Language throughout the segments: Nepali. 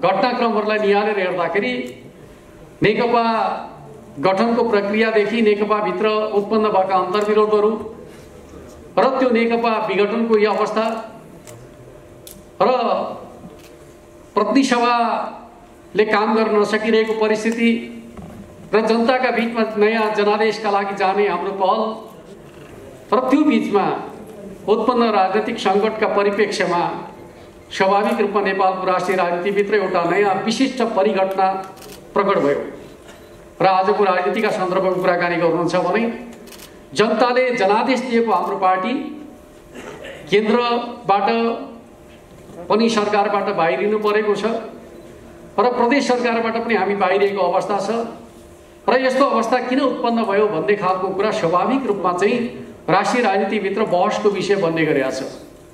घटनाक्रमहरूलाई निहालेर हेर्दाखेरि नेकपा गठनको प्रक्रियादेखि नेकपाभित्र उत्पन्न भएका अन्तर्विरोधहरू र त्यो नेकपा विघटनको यो अवस्था र प्रतिनिधि सभाले काम गर्न नसकिरहेको परिस्थिति र जनताका बीचमा नयाँ जनादेशका लागि जाने हाम्रो पहल र त्यो बीचमा उत्पन्न राजनीतिक सङ्कटका परिप्रेक्ष्यमा स्वाभाविक रूपमा नेपालको राष्ट्रिय राजनीतिभित्र एउटा नयाँ विशिष्ट परिघटना प्रकट भयो र आजको राजनीतिका सन्दर्भको कुराकानी गर्नुहुन्छ भने जनताले जनादेश दिएको हाम्रो पार्टी केन्द्रबाट पनि सरकारबाट बाहिरिनु परेको छ र प्रदेश सरकारबाट पनि हामी बाहिरिएको अवस्था छ र यस्तो अवस्था किन उत्पन्न भयो भन्ने खालको कुरा स्वाभाविक रूपमा चाहिँ राष्ट्रिय राजनीतिभित्र बहसको विषय बन्ने गरेका छ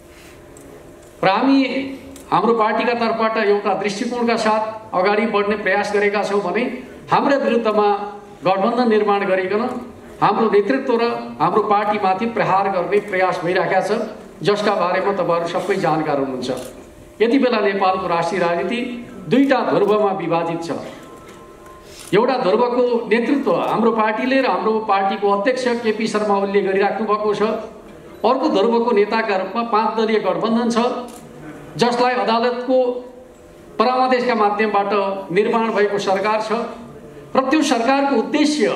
र हामी हाम्रो पार्टीका तर्फबाट एउटा दृष्टिकोणका साथ अगाडि बढ्ने प्रयास गरेका छौँ भने हाम्रो विरुद्धमा गठबन्धन निर्माण गरिकन हाम्रो नेतृत्व र हाम्रो पार्टीमाथि प्रहार गर्ने प्रयास भइरहेका छ, जसका बारेमा तपाईहरु सबै जानकार हुनुहुन्छ। यति बेला नेपालको राष्ट्रिय राजनीति दुईटा ध्रुवमा विभाजित छ। एउटा ध्रुवको नेतृत्व हाम्रो पार्टीले र हाम्रो पार्टीको अध्यक्ष केपी शर्मा ओलीले गरिराख्नु भएको छ। अर्को ध्रुवको नेताका रूपमा 5 दलीय गठबन्धन छ, जसलाई अदालतको परामर्शका माध्यमबाट निर्माण भएको सरकार छ र त्यो सरकारको उद्देश्य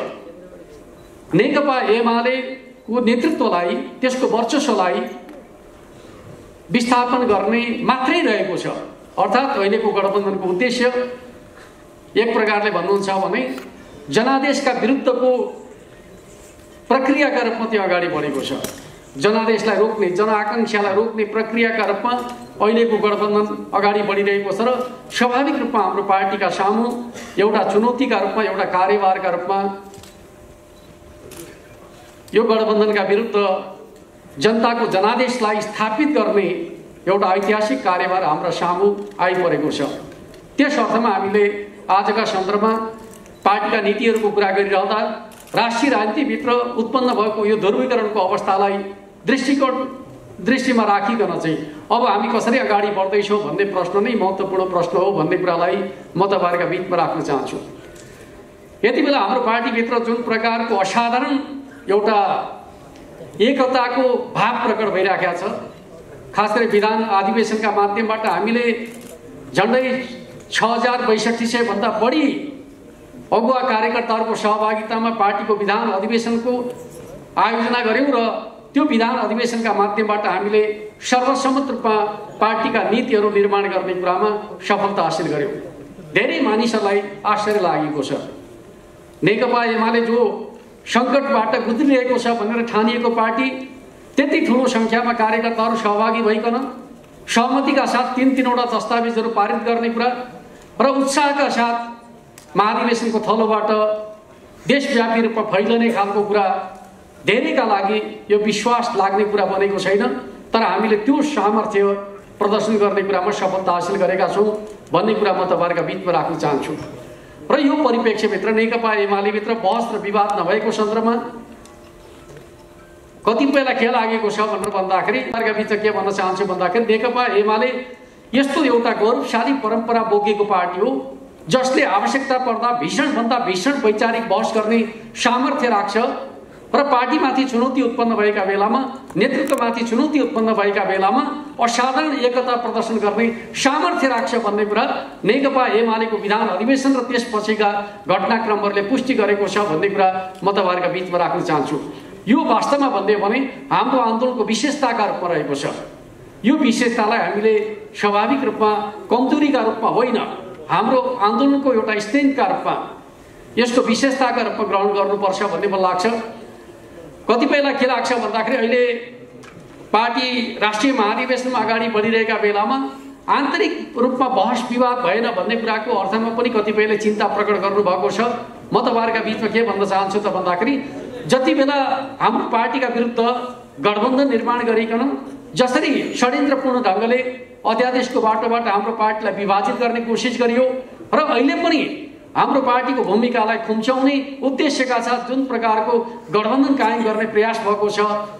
नेकपा एमालेको नेतृत्वलाई, त्यसको वर्चस्वलाई विस्थापन गर्ने मात्रै रहेको छ। अर्थात् अहिलेको गठबन्धनको उद्देश्य एक प्रकारले भन्नुहुन्छ भने जनादेशका विरुद्धको प्रक्रियाका रूपमा त्यो अगाडि बढेको छ। जनादेशलाई रोक्ने, जनआकांक्षालाई रोक्ने प्रक्रियाका रूपमा अहिलेको गठबन्धन अगाडि बढिरहेको छ र स्वाभाविक रूपमा हाम्रो पार्टीका सामु एउटा चुनौतीका रूपमा, एउटा कार्यभारका रूपमा यो गठबन्धनका विरुद्ध जनताको जनादेशलाई स्थापित गर्ने एउटा ऐतिहासिक कार्यभार हाम्रो सामु आइपरेको छ। त्यस अर्थमा हामीले आजका सन्दर्भमा पार्टीका नीतिहरूको कुरा गरिरहँदा राष्ट्रिय राजनीतिभित्र उत्पन्न भएको यो ध्रुवीकरणको अवस्थालाई दृष्टिमा राखिकन चाहिँ अब हामी कसरी अगाडि बढ्दैछौँ भन्ने प्रश्न नै महत्त्वपूर्ण प्रश्न हो भन्ने कुरालाई म तपाईहरुका बीचमा राख्न चाहन्छु। यति बेला हाम्रो पार्टीभित्र जुन प्रकारको असाधारण एउटा एकताको भाव प्रकट भइराखेको छ, खास गरी विधान अधिवेशनका माध्यमबाट हामीले झन्डै 6062 भन्दा बढी अगुवा कार्यकर्ताहरूको सहभागितामा पार्टीको विधान अधिवेशनको आयोजना गर्यौं र त्यो विधान अधिवेशनका माध्यमबाट हामीले सर्वसम्मत रूपमा पार्टीका नीतिहरू निर्माण गर्ने कुरामा सफलता हासिल गर्यौं। धेरै मानिसहरूलाई आश्चर्य लागेको छ। नेकपा एमाले जो संकटबाट गुज्रिरहेको छ भनेर ठानिएको पार्टी त्यति ठूलो संख्यामा कार्यकर्ताहरू सहभागी भइकन सहमतिका साथ 3-3वटा दस्तावेजहरू पारित गर्ने कुरा र उत्साहका साथ महाधिवेशनको थलोबाट देशव्यापी रूपमा फैलने खालको कुरा धेरैका लागि यो विश्वास लाग्ने कुरा बनेको छैन, तर हामीले त्यो सामर्थ्य प्रदर्शन गर्ने कुरामा सफलता हासिल गरेका छौं भन्ने कुरा म तपाईहरुका बीचमा राख्न चाहन्छु। र यो परिप्रेक्ष्यभित्र नेकपा एमालेभित्र बहस र विवाद नभएको सन्दर्भमा कतिपयलाई के लागेको छ भनेर भन्दाखेरि तपाईहरुका बीचमा के भन्न चाहन्छु भन्दाखेरि नेकपा एमाले यस्तो एउटा गौरवशाली परम्परा बोकेको पार्टी हो जसले आवश्यकता पर्दा भीषणभन्दा भीषण वैचारिक बहस गर्ने सामर्थ्य राख्छ र पार्टीमाथि चुनौती उत्पन्न भएका बेलामा, नेतृत्वमाथि चुनौती उत्पन्न भएका बेलामा असाधारण एकता प्रदर्शन गर्ने सामर्थ्य राख्छ भन्ने कुरा नेकपा एमालेको विधान अधिवेशन र त्यसपछिका घटनाक्रमहरूले पुष्टि गरेको छ भन्ने कुरा म तपाईहरुका बीचमा राख्न चाहन्छु। यो वास्तवमा भन्दै भने हाम्रो आन्दोलनको विशेषताका रूपमा रहेको छ। यो विशेषतालाई हामीले स्वाभाविक रूपमा कमजोरीका रूपमा होइन, हाम्रो आन्दोलनको एउटा स्ट्रेन्थका रूपमा, यसको विशेषताका रूपमा ग्रहण गर्नुपर्छ भन्ने मलाई लाग्छ। कतिपयलाई के लाग्छ भन्दाखेरि अहिले पार्टी राष्ट्रिय महाधिवेशनमा अगाडि बढिरहेका बेलामा आन्तरिक रूपमा बहस विवाद भएन भन्ने कुराको अर्थमा पनि कतिपयले चिन्ता प्रकट गर्नुभएको छ। म तपाईहरुका बीचमा के भन्न चाहन्छु त भन्दाखेरि जति बेला हाम्रो पार्टीका विरुद्ध गठबन्धन निर्माण गरिकन जसरी षड्यन्त्रपूर्ण ढंगले अध्यादेशको बाटोबाट हाम्रो पार्टीलाई विभाजित गर्ने कोसिस गरियो र अहिले पनि हाम्रो पार्टीको भूमिकालाई खुम्च्याउने उद्देश्यका साथ जुन प्रकारको गठबन्धन कायम गर्ने प्रयास भएको छ,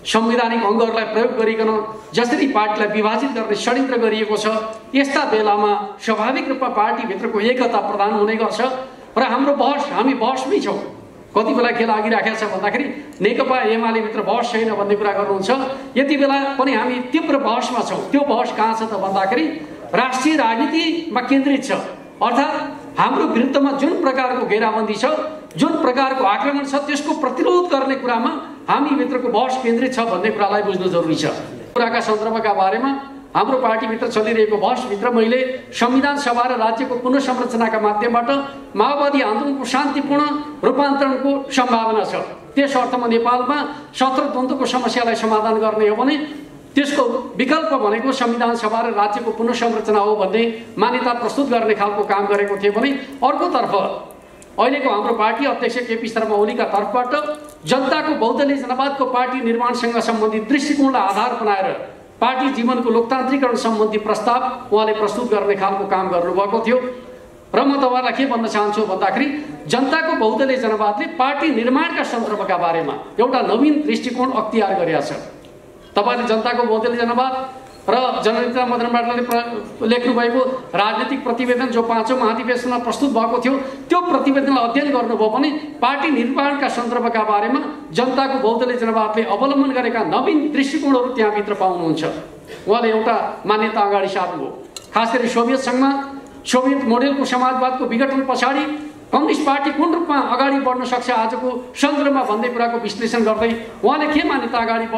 संवैधानिक अङ्गहरूलाई प्रयोग गरिकन जसरी पार्टीलाई विभाजित गर्ने षड्यन्त्र गरिएको छ, यस्ता बेलामा स्वाभाविक रूपमा पार्टीभित्रको एकता प्रदान हुने गर्छ र हामी बहसमै छौँ। कति बेला के लागिराखेको छ भन्दाखेरि नेकपा एमाले भित्र बहस छैन भन्ने कुरा गर्नुहुन्छ, यति बेला पनि हामी तीव्र बहसमा छौँ। त्यो बहस कहाँ छ त भन्दाखेरि राष्ट्रिय राजनीतिमा केन्द्रित छ। अर्थात् हाम्रो विरुद्धमा जुन प्रकारको घेराबन्दी छ, जुन प्रकारको आक्रमण छ, त्यसको प्रतिरोध गर्ने कुरामा हामी भित्रको बहस केन्द्रित छ भन्ने कुरालाई बुझ्नु जरुरी छ। कुराका सन्दर्भका बारेमा हाम्रो पार्टीभित्र चलिरहेको बहसभित्र मैले संविधान सभा र राज्यको पुनर्संरचनाका माध्यमबाट माओवादी आन्दोलनको शान्तिपूर्ण रूपान्तरणको सम्भावना छ। त्यस अर्थमा नेपालमा सत्रद्वन्द्वको समस्यालाई समाधान गर्ने हो भने त्यसको विकल्प भनेको संविधान सभा र राज्यको पुनर्संरचना हो भन्ने मान्यता प्रस्तुत गर्ने खालको काम गरेको थियो भने अर्कोतर्फ अहिलेको हाम्रो पार्टी अध्यक्ष केपी शर्मा ओलीका तर्फबाट जनताको बहुदलीय जनवादको पार्टी निर्माणसँग सम्बन्धित दृष्टिकोणलाई आधार बनाएर पार्टी जीवनको लोकतान्त्रिकरण सम्बन्धी प्रस्ताव उहाँले प्रस्तुत गर्ने खालको काम गर्नुभएको थियो। र म तपाईँलाई के भन्न चाहन्छु भन्दाखेरि जनताको बहुदलीय जनवादले पार्टी निर्माणका सन्दर्भका बारेमा एउटा नवीन दृष्टिकोण अख्तियार गरेका छ। तपाईँले जनताको बहुदलीय जनवाद र जननेता मदन बाटलाले लेख्नु भएको राजनीतिक प्रतिवेदन जो 5औं महाधिवेशनमा प्रस्तुत भएको थियो, त्यो प्रतिवेदनलाई अध्ययन गर्नुभयो भने पार्टी निर्माणका सन्दर्भका बारेमा जनताको बहुदलीय जनवादले अवलम्बन गरेका नवीन दृष्टिकोणहरू त्यहाँभित्र पाउनुहुन्छ। उहाँले एउटा मान्यता अगाडि सार्नुभयो। खास गरी सोभियत सङ्घमा सोभियत मोडेलको समाजवादको विघटन पछाडि कम्युनिस्ट पार्टी कुन रूपमा अगाडि बढ्न सक्छ आजको सन्दर्भमा भन्ने कुराको विश्लेषण गर्दै उहाँले के मान्यता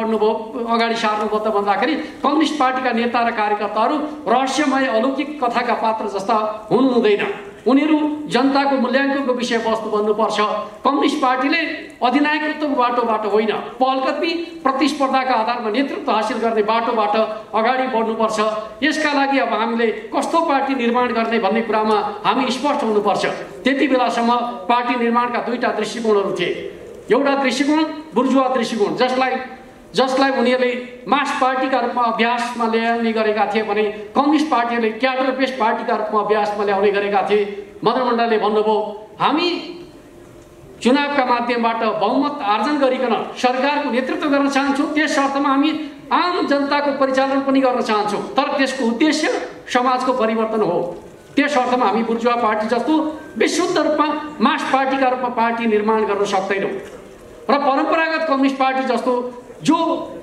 अगाडि सार्नुभयो त भन्दाखेरि कम्युनिस्ट पार्टीका नेता र कार्यकर्ताहरू रहस्यमय अलौकिक कथाका पात्र जस्ता हुनु हुँदैन। उनीहरू जनताको मूल्याङ्कनको विषयवस्तु बन्नुपर्छ। कम्युनिस्ट पार्टीले अधिनायकत्वको बाटोबाट होइन, पहलकदमी प्रतिस्पर्धाका आधारमा नेतृत्व हासिल गर्ने बाटोबाट अगाडि बढ्नुपर्छ। यसका लागि अब हामीले कस्तो पार्टी निर्माण गर्ने भन्ने कुरामा हामी स्पष्ट हुनुपर्छ। त्यति बेलासम्म पार्टी निर्माणका दुईटा दृष्टिकोणहरू थिए। एउटा दृष्टिकोण बुर्जुवा दृष्टिकोण, जसलाई उनीहरूले मास पार्टीका रूपमा अभ्यासमा ल्याउने गरेका थिए भने कम्युनिस्ट पार्टीले क्याडर बेस्ड पार्टीका रूपमा अभ्यासमा ल्याउने गरेका थिए। मदन मण्डलले भन्नुभयो हामी चुनावका माध्यमबाट बहुमत आर्जन गरिकन सरकारको नेतृत्व गर्न चाहन्छौँ, त्यस अर्थमा हामी आम जनताको परिचालन पनि गर्न चाहन्छौँ, तर त्यसको उद्देश्य समाजको परिवर्तन हो। त्यस अर्थमा हामी बुर्जुवा पार्टी जस्तो विशुद्ध रूपमा मास पार्टीका रूपमा पार्टी निर्माण गर्न सक्दैनौँ र परम्परागत कम्युनिस्ट पार्टी जस्तो जो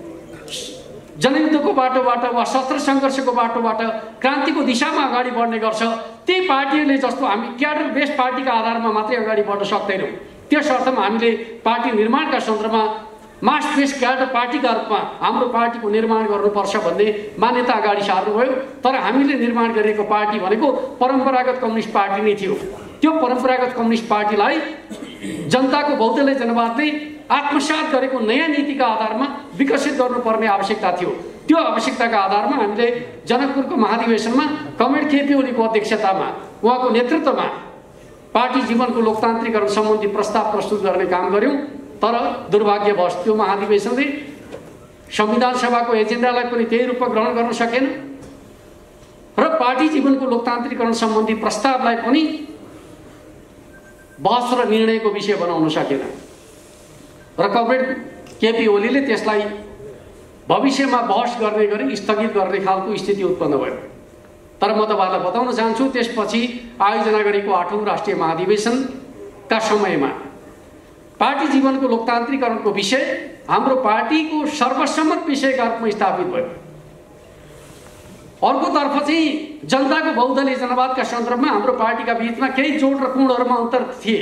जनयुद्धको बाटोबाट वा सत्र सङ्घर्षको बाटोबाट क्रान्तिको दिशामा अगाडि बढ्ने गर्छ, त्यही पार्टीले जस्तो हामी क्याडर बेस्ड पार्टीका आधारमा मात्रै अगाडि बढ्न सक्दैनौँ। त्यस अर्थमा हामीले पार्टी निर्माणका सन्दर्भमा मास बेस्ड क्याडर पार्टीका रूपमा हाम्रो पार्टीको निर्माण गर्नुपर्छ भन्ने मान्यता अगाडि सार्नुभयो। तर हामीले निर्माण गरेको पार्टी भनेको परम्परागत कम्युनिस्ट पार्टी नै थियो। त्यो परम्परागत कम्युनिस्ट पार्टीलाई जनताको बहुदलीय जनवादले आत्मसात गरेको नयाँ नीतिका आधारमा विकसित गर्नुपर्ने आवश्यकता थियो। त्यो आवश्यकताका आधारमा हामीले जनकपुरको महाधिवेशनमा कमरेड केपी ओलीको अध्यक्षतामा उहाँको नेतृत्वमा पार्टी जीवनको लोकतान्त्रिकरण सम्बन्धी प्रस्ताव प्रस्तुत गर्ने काम गर्यौँ। तर दुर्भाग्यवश त्यो महाधिवेशनले संविधान सभाको एजेन्डालाई पनि त्यही रूपमा ग्रहण गर्न सकेन र पार्टी जीवनको लोकतान्त्रिकरण सम्बन्धी प्रस्तावलाई पनि बहस र निर्णयको विषय बनाउन सकेन र कमरेड केपी ओलीले त्यसलाई भविष्यमा बहस गर्ने गरी स्थगित गर्ने खालको स्थिति उत्पन्न भयो। तर म तपाईँलाई बताउन चाहन्छु त्यसपछि आयोजना गरेको 8औं राष्ट्रिय महाधिवेशनका समयमा पार्टी जीवनको लोकतान्त्रिकरणको विषय हाम्रो पार्टीको सर्वसम्मत विषयका रूपमा स्थापित भयो। अर्कोतर्फ चाहिँ जनताको बहुदलीय जनवादका सन्दर्भमा हाम्रो पार्टीका बीचमा केही जोड र कोणहरूमा अन्तर थिए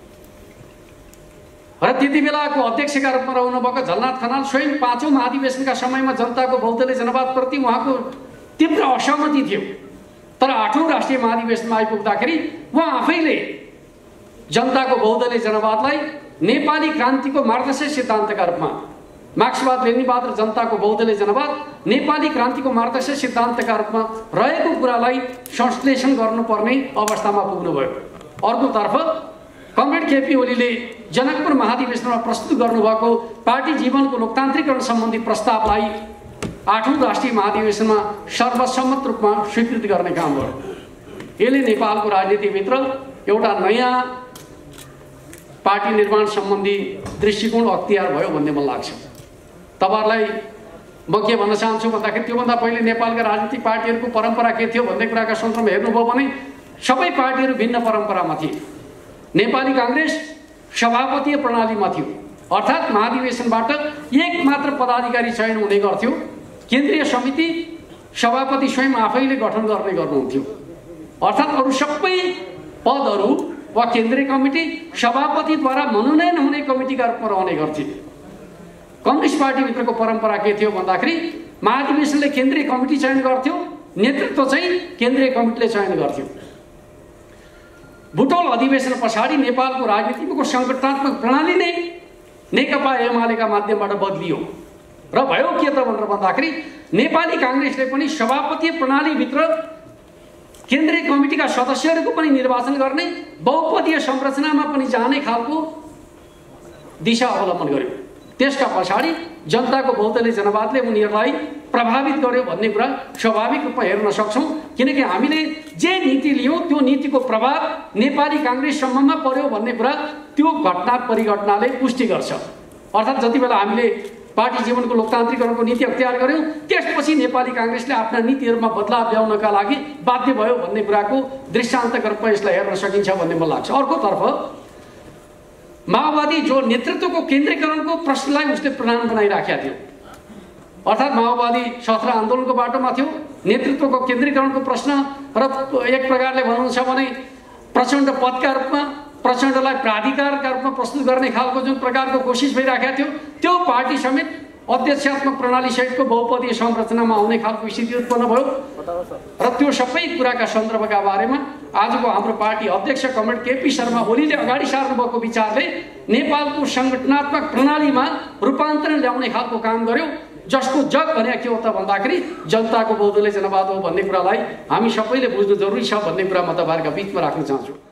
र त्यति बेलाको अध्यक्षका रूपमा रहनुभएको झलनाथ खनाल स्वयं 5औं महाधिवेशनका समयमा जनताको बहुदलीय जनवादप्रति उहाँको तीव्र असहमति थियो। तर 8औं राष्ट्रिय महाधिवेशनमा आइपुग्दाखेरि उहाँ आफैले जनताको बहुदलीय जनवादलाई नेपाली क्रान्तिको मार्गदर्शक सिद्धान्तका रूपमा मार्क्सवाद लेनिनवाद र जनताको बहुदलीय जनवाद नेपाली क्रान्तिको मार्गदर्शक सिद्धान्तका रूपमा रहेको कुरालाई संश्लेषण गर्नुपर्ने अवस्थामा पुग्नुभयो। अर्कोतर्फ कमरेड केपी ओलीले जनकपुर महाधिवेशनमा प्रस्तुत गर्नुभएको पार्टी जीवनको लोकतान्त्रिकरण सम्बन्धी प्रस्तावलाई 8औं राष्ट्रिय महाधिवेशनमा सर्वसम्मत रूपमा स्वीकृति गर्ने काम गर्यो। यसले नेपालको राजनीतिभित्र एउटा नयाँ पार्टी निर्माण सम्बन्धी दृष्टिकोण अख्तियार भयो भन्ने मलाई लाग्छ। तपाईहरुलाई म के भन्न चाहन्छु भन्दाखेरि त्योभन्दा पहिले नेपालका राजनीतिक पार्टीहरूको परम्परा के थियो भन्ने कुराका सन्दर्भमा हेर्नुभयो भने सबै पार्टीहरू भिन्न परम्परामा थिए। नेपाली कांग्रेस सभापतीय प्रणालीमा थियो, अर्थात् महाधिवेशनबाट एक मात्र पदाधिकारी चयन हुने गर्थ्यो। केन्द्रीय समिति सभापति स्वयं आफैले गठन गर्नुहुन्थ्यो, अर्थात् अरु सबै पदहरू वा केन्द्रीय कमिटी सभापतिद्वारा मनोनयन हुने कमिटीका रूपमा रहने गर्थे। कम्युनिस्ट पार्टीभित्रको परम्परा के थियो भन्दाखेरि महाधिवेशनले केन्द्रीय कमिटी चयन गर्थ्यो, नेतृत्व चाहिँ केन्द्रीय कमिटीले चयन गर्थ्यो। बुटोल अधिवेशन पछाडि नेपालको राजनीतिको संगठनात्मक प्रणाली नै नेकपा एमालेका माध्यमबाट बदलियो र भयो के त भनेर भन्दाखेरि नेपाली कांग्रेसले पनि सभापतीय प्रणालीभित्र केन्द्रीय कमिटीका सदस्यहरूको पनि निर्वाचन गर्ने, बहुपदीय संरचनामा पनि जाने खालको दिशा अवलम्बन गर्यो। त्यसका पछाडि जनताको बहुदलीय जनवादले उनीहरूलाई प्रभावित गर्यो भन्ने कुरा स्वाभाविक रूपमा हेर्न सक्छौं, किनकि हामीले जे नीति लियौं त्यो नीतिको प्रभाव नेपाली कांग्रेससम्ममा पर्यो भन्ने कुरा त्यो घटना परिघटनाले पुष्टि गर्छ। अर्थात् जति बेला हामीले पार्टी जीवनको लोकतान्त्रिकरणको नीति अख्तियार गर्यौं त्यसपछि नेपाली कांग्रेसले आफ्ना नीतिहरूमा बदलाव ल्याउनका लागि बाध्य भयो भन्ने कुराको दृष्टान्तका रूपमा यसलाई हेर्न सकिन्छ भन्ने मलाई लाग्छ। अर्कोतर्फ माओवादी जो नेतृत्वको केन्द्रीकरणको प्रश्नलाई उसले प्रधान बनाइराखेका थियो, अर्थात् माओवादी सशस्त्र आन्दोलनको बाटोमा थियो, नेतृत्वको केन्द्रीकरणको प्रश्न र एक प्रकारले भन्नुहुन्छ भने प्रचण्ड पदका रूपमा प्रचण्डलाई प्राधिकारका रूपमा प्रस्तुत गर्ने खालको जुन प्रकारको कोसिस भइराखेको थियो त्यो पार्टी समेत अध्यक्षात्मक प्रणाली सहितको बहुपदीय संरचनामा आउने खालको स्थिति उत्पन्न भयो र त्यो सबै कुराका सन्दर्भका बारेमा आजको हाम्रो पार्टी अध्यक्ष कमरेड केपी शर्मा ओलीले अगाडि सार्नुभएको विचारले नेपालको संगठनात्मक प्रणालीमा रूपान्तरण ल्याउने खालको काम गर्यो, जसको जग भने के हो त भन्दाखेरि जनताको बहुदलीय जनवाद हो भन्ने कुरालाई हामी सबैले बुझ्नु जरुरी छ भन्ने कुरा म तपाईहरुका बीचमा राख्न चाहन्छु।